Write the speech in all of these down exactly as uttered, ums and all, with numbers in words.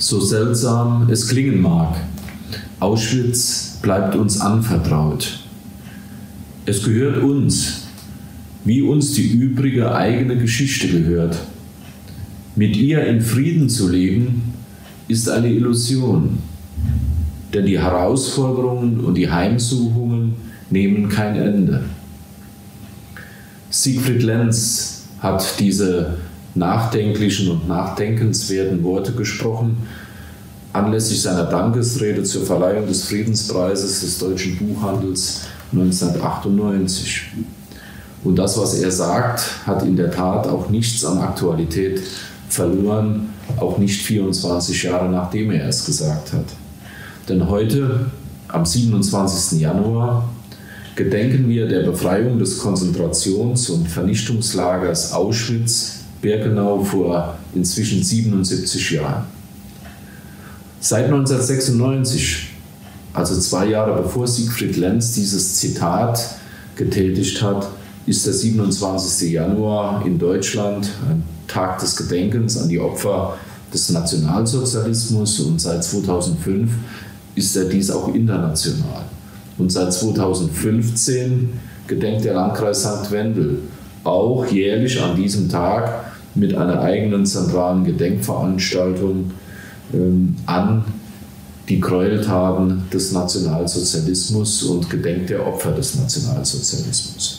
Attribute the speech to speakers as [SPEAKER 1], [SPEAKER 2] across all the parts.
[SPEAKER 1] So seltsam es klingen mag, Auschwitz bleibt uns anvertraut. Es gehört uns, wie uns die übrige eigene Geschichte gehört. Mit ihr in Frieden zu leben, ist eine Illusion, denn die Herausforderungen und die Heimsuchungen nehmen kein Ende. Siegfried Lenz hat diese nachdenklichen und nachdenkenswerten Worte gesprochen, anlässlich seiner Dankesrede zur Verleihung des Friedenspreises des Deutschen Buchhandels neunzehnhundertachtundneunzig. Und das, was er sagt, hat in der Tat auch nichts an Aktualität verloren, auch nicht vierundzwanzig Jahre nachdem er es gesagt hat. Denn heute, am siebenundzwanzigsten Januar, gedenken wir der Befreiung des Konzentrations- und Vernichtungslagers Auschwitz-Birkenau vor inzwischen siebenundsiebzig Jahren. Seit neunzehnhundertsechsundneunzig, also zwei Jahre bevor Siegfried Lenz dieses Zitat getätigt hat, ist der siebenundzwanzigste Januar in Deutschland ein Tag des Gedenkens an die Opfer des Nationalsozialismus, und seit zweitausendfünf ist er dies auch international. Und seit zweitausendfünfzehn gedenkt der Landkreis Sankt Wendel auch jährlich an diesem Tag mit einer eigenen zentralen Gedenkveranstaltung ähm, an die Gräueltaten des Nationalsozialismus und gedenkt der Opfer des Nationalsozialismus.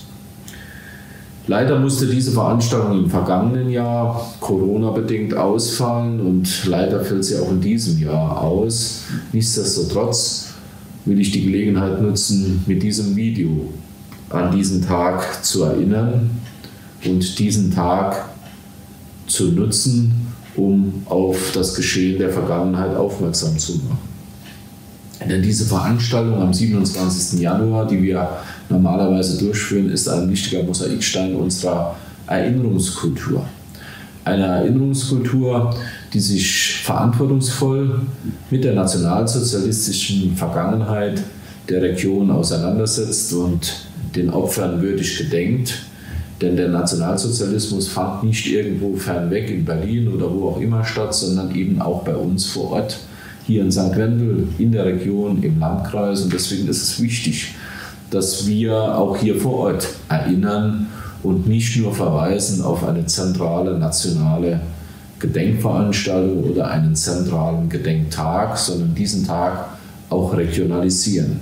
[SPEAKER 1] Leider musste diese Veranstaltung im vergangenen Jahr Corona-bedingt ausfallen und leider fällt sie auch in diesem Jahr aus. Nichtsdestotrotz will ich die Gelegenheit nutzen, mit diesem Video an diesen Tag zu erinnern und diesen Tag zu nutzen, um auf das Geschehen der Vergangenheit aufmerksam zu machen. Denn diese Veranstaltung am siebenundzwanzigsten Januar, die wir normalerweise durchführen, ist ein wichtiger Mosaikstein unserer Erinnerungskultur. Eine Erinnerungskultur, die sich verantwortungsvoll mit der nationalsozialistischen Vergangenheit der Region auseinandersetzt und den Opfern würdig gedenkt. Denn der Nationalsozialismus fand nicht irgendwo fernweg in Berlin oder wo auch immer statt, sondern eben auch bei uns vor Ort, hier in Sankt Wendel, in der Region, im Landkreis. Und deswegen ist es wichtig, dass wir auch hier vor Ort erinnern und nicht nur verweisen auf eine zentrale nationale Gedenkveranstaltung oder einen zentralen Gedenktag, sondern diesen Tag auch regionalisieren.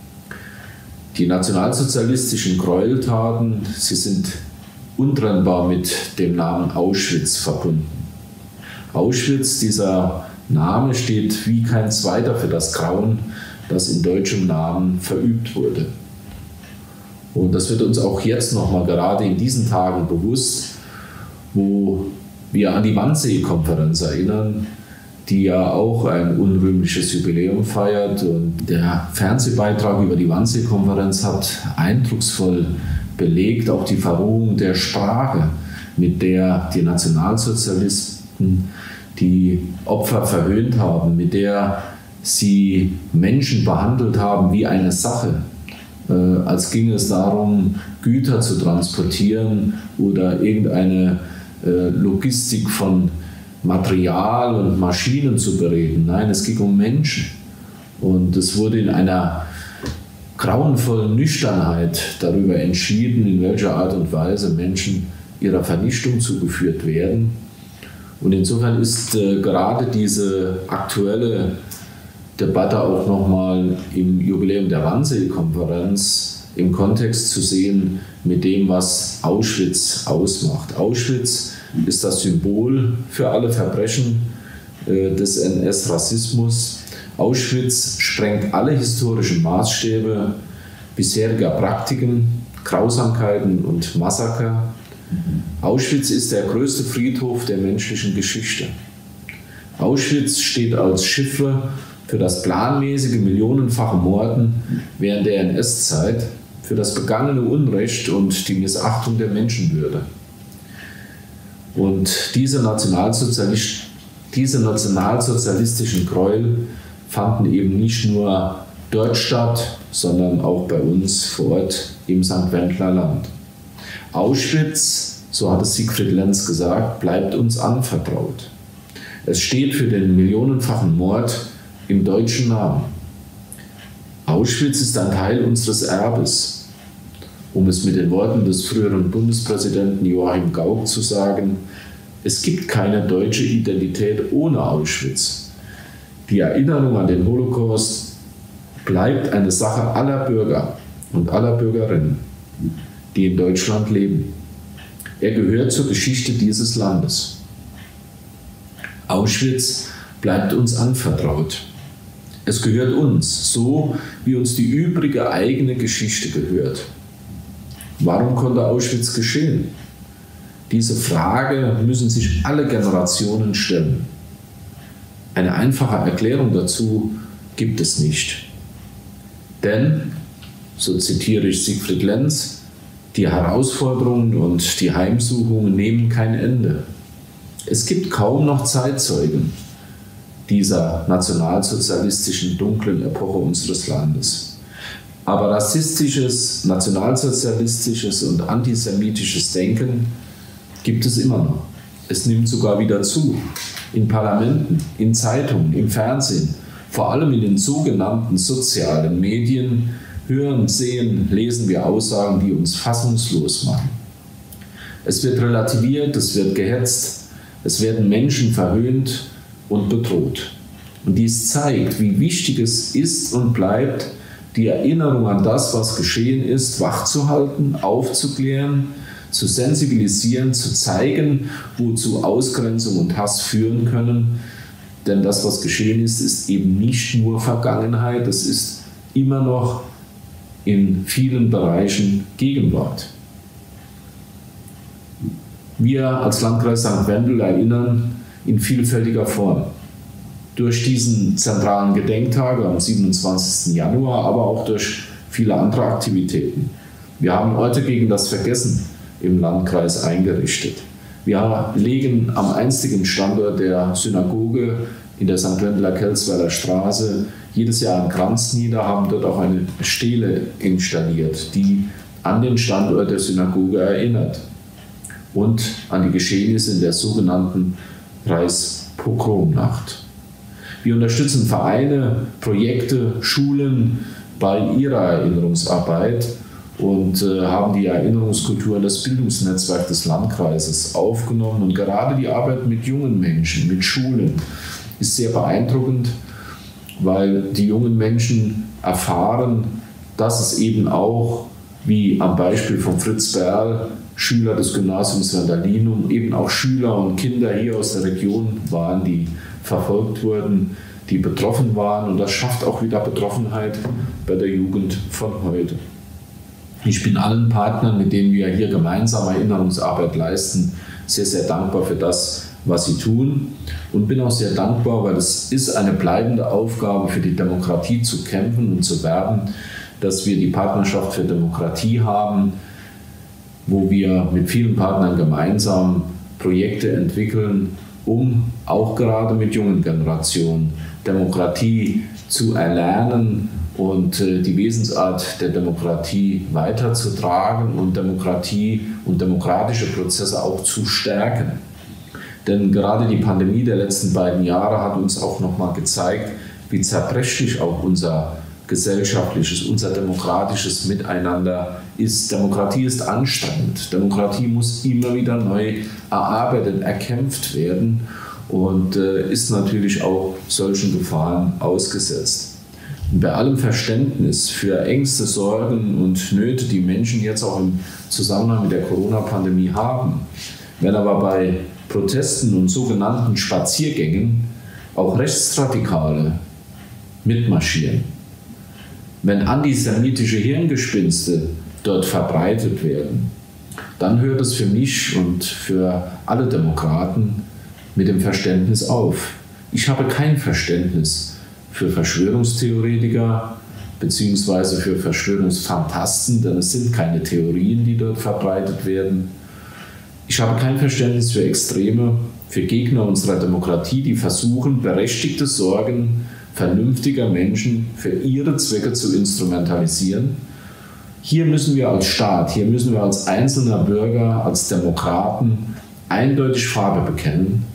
[SPEAKER 1] Die nationalsozialistischen Gräueltaten, sie sind untrennbar mit dem Namen Auschwitz verbunden. Auschwitz, dieser Name, steht wie kein zweiter für das Grauen, das in deutschem Namen verübt wurde. Und das wird uns auch jetzt nochmal gerade in diesen Tagen bewusst, wo wir an die Wannsee-Konferenz erinnern, die ja auch ein unrühmliches Jubiläum feiert. Und der Fernsehbeitrag über die Wannsee-Konferenz hat eindrucksvoll belegt, auch die Verrohung der Sprache, mit der die Nationalsozialisten die Opfer verhöhnt haben, mit der sie Menschen behandelt haben wie eine Sache, äh, als ginge es darum, Güter zu transportieren oder irgendeine äh, Logistik von Material und Maschinen zu bereden. Nein, es ging um Menschen. Und es wurde in einer grauenvollen Nüchternheit darüber entschieden, in welcher Art und Weise Menschen ihrer Vernichtung zugeführt werden. Und insofern ist äh, gerade diese aktuelle Debatte auch nochmal im Jubiläum der Wannsee-Konferenz im Kontext zu sehen mit dem, was Auschwitz ausmacht. Auschwitz ist das Symbol für alle Verbrechen äh, des N S-Rassismus. Auschwitz sprengt alle historischen Maßstäbe bisheriger Praktiken, Grausamkeiten und Massaker. Auschwitz ist der größte Friedhof der menschlichen Geschichte. Auschwitz steht als Chiffre für das planmäßige millionenfache Morden während der N S-Zeit, für das begangene Unrecht und die Missachtung der Menschenwürde. Und diese, Nationalsozialist, diese nationalsozialistischen Gräuel fanden eben nicht nur dort statt, sondern auch bei uns vor Ort im Sankt Wendler Land. Auschwitz, so hat es Siegfried Lenz gesagt, bleibt uns anvertraut. Es steht für den millionenfachen Mord im deutschen Namen. Auschwitz ist ein Teil unseres Erbes. Um es mit den Worten des früheren Bundespräsidenten Joachim Gauck zu sagen, es gibt keine deutsche Identität ohne Auschwitz. Die Erinnerung an den Holocaust bleibt eine Sache aller Bürger und aller Bürgerinnen, die in Deutschland leben. Er gehört zur Geschichte dieses Landes. Auschwitz bleibt uns anvertraut. Es gehört uns, so wie uns die übrige eigene Geschichte gehört. Warum konnte Auschwitz geschehen? Diese Frage müssen sich alle Generationen stellen. Eine einfache Erklärung dazu gibt es nicht. Denn, so zitiere ich Siegfried Lenz, die Herausforderungen und die Heimsuchungen nehmen kein Ende. Es gibt kaum noch Zeitzeugen dieser nationalsozialistischen dunklen Epoche unseres Landes. Aber rassistisches, nationalsozialistisches und antisemitisches Denken gibt es immer noch. Es nimmt sogar wieder zu. In Parlamenten, in Zeitungen, im Fernsehen, vor allem in den sogenannten sozialen Medien, hören, sehen, lesen wir Aussagen, die uns fassungslos machen. Es wird relativiert, es wird gehetzt, es werden Menschen verhöhnt und bedroht. Und dies zeigt, wie wichtig es ist und bleibt, die Erinnerung an das, was geschehen ist, wachzuhalten, aufzuklären, zu sensibilisieren, zu zeigen, wozu Ausgrenzung und Hass führen können. Denn das, was geschehen ist, ist eben nicht nur Vergangenheit, es ist immer noch in vielen Bereichen Gegenwart. Wir als Landkreis Sankt Wendel erinnern in vielfältiger Form. Durch diesen zentralen Gedenktag am siebenundzwanzigsten Januar, aber auch durch viele andere Aktivitäten. Wir haben Orte gegen das Vergessen im Landkreis eingerichtet. Wir legen am einstigen Standort der Synagoge in der Sankt Wendeler Kelzweiler Straße jedes Jahr einen Kranz nieder, haben dort auch eine Stele installiert, die an den Standort der Synagoge erinnert und an die Geschehnisse in der sogenannten Reichspogromnacht. Wir unterstützen Vereine, Projekte, Schulen bei ihrer Erinnerungsarbeit und äh, haben die Erinnerungskultur in das Bildungsnetzwerk des Landkreises aufgenommen. Und gerade die Arbeit mit jungen Menschen, mit Schulen, ist sehr beeindruckend, weil die jungen Menschen erfahren, dass es eben auch, wie am Beispiel von Fritz Berl, Schüler des Gymnasiums Wendalinum, eben auch Schüler und Kinder hier aus der Region waren, die verfolgt wurden, die betroffen waren. Und das schafft auch wieder Betroffenheit bei der Jugend von heute. Ich bin allen Partnern, mit denen wir hier gemeinsam Erinnerungsarbeit leisten, sehr, sehr dankbar für das, was sie tun. Und bin auch sehr dankbar, weil es ist eine bleibende Aufgabe für die Demokratie zu kämpfen und zu werben, dass wir die Partnerschaft für Demokratie haben, wo wir mit vielen Partnern gemeinsam Projekte entwickeln, um auch gerade mit jungen Generationen Demokratie zu erlernen und die Wesensart der Demokratie weiterzutragen und Demokratie und demokratische Prozesse auch zu stärken. Denn gerade die Pandemie der letzten beiden Jahre hat uns auch nochmal gezeigt, wie zerbrechlich auch unser gesellschaftliches, unser demokratisches Miteinander ist. Demokratie ist anstrengend. Demokratie muss immer wieder neu erarbeitet, erkämpft werden und äh, ist natürlich auch solchen Gefahren ausgesetzt. Und bei allem Verständnis für Ängste, Sorgen und Nöte, die Menschen jetzt auch im Zusammenhang mit der Corona-Pandemie haben, wenn aber bei Protesten und sogenannten Spaziergängen auch Rechtsradikale mitmarschieren, wenn antisemitische Hirngespinste dort verbreitet werden, dann hört es für mich und für alle Demokraten mit dem Verständnis auf. Ich habe kein Verständnis für Verschwörungstheoretiker bzw. für Verschwörungsfantasten, denn es sind keine Theorien, die dort verbreitet werden. Ich habe kein Verständnis für Extreme, für Gegner unserer Demokratie, die versuchen, berechtigte Sorgen vernünftiger Menschen für ihre Zwecke zu instrumentalisieren. Hier müssen wir als Staat, hier müssen wir als einzelner Bürger, als Demokraten eindeutig Farbe bekennen,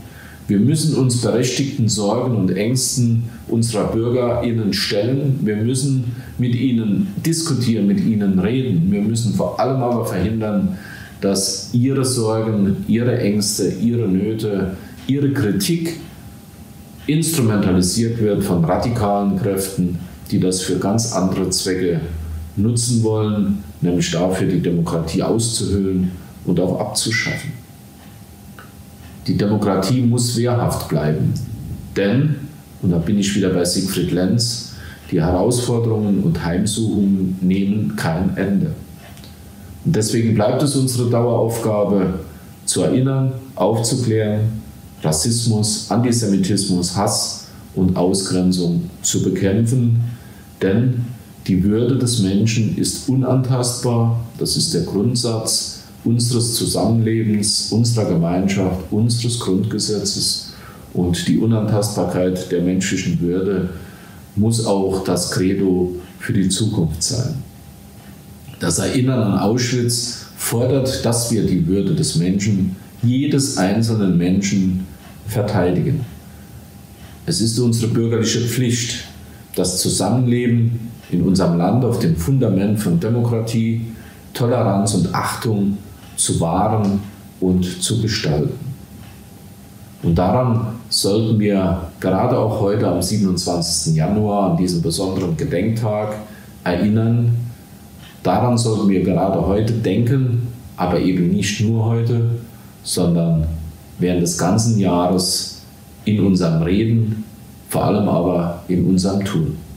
[SPEAKER 1] Wir müssen uns berechtigten Sorgen und Ängsten unserer BürgerInnen stellen. Wir müssen mit ihnen diskutieren, mit ihnen reden. Wir müssen vor allem aber verhindern, dass ihre Sorgen, ihre Ängste, ihre Nöte, ihre Kritik instrumentalisiert wird von radikalen Kräften, die das für ganz andere Zwecke nutzen wollen, nämlich dafür, die Demokratie auszuhöhlen und auch abzuschaffen. Die Demokratie muss wehrhaft bleiben, denn, und da bin ich wieder bei Siegfried Lenz, die Herausforderungen und Heimsuchungen nehmen kein Ende. Und deswegen bleibt es unsere Daueraufgabe, zu erinnern, aufzuklären, Rassismus, Antisemitismus, Hass und Ausgrenzung zu bekämpfen, denn die Würde des Menschen ist unantastbar, das ist der Grundsatz unseres Zusammenlebens, unserer Gemeinschaft, unseres Grundgesetzes, und die Unantastbarkeit der menschlichen Würde muss auch das Credo für die Zukunft sein. Das Erinnern an Auschwitz fordert, dass wir die Würde des Menschen, jedes einzelnen Menschen, verteidigen. Es ist unsere bürgerliche Pflicht, das Zusammenleben in unserem Land auf dem Fundament von Demokratie, Toleranz und Achtung zu wahren und zu gestalten. Und daran sollten wir gerade auch heute am siebenundzwanzigsten Januar, an diesem besonderen Gedenktag, erinnern. Daran sollten wir gerade heute denken, aber eben nicht nur heute, sondern während des ganzen Jahres in unserem Reden, vor allem aber in unserem Tun.